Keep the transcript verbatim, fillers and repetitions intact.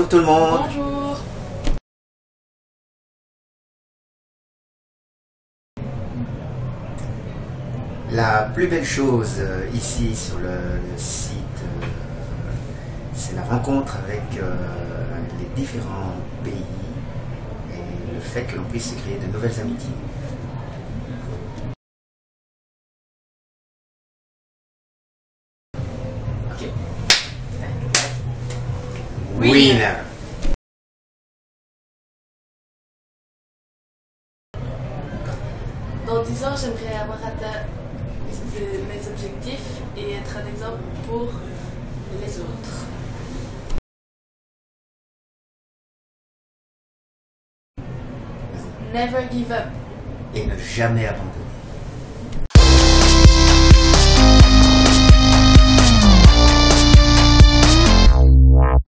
tout le monde. Bonjour. La plus belle chose euh, ici sur le, le site, euh, c'est la rencontre avec euh, les différents pays et le fait que l'on puisse se créer de nouvelles amitiés. Ok. Winner. Dans dix ans, j'aimerais avoir atteint mes objectifs et être un exemple pour les autres. Never give up. Et ne jamais abandonner.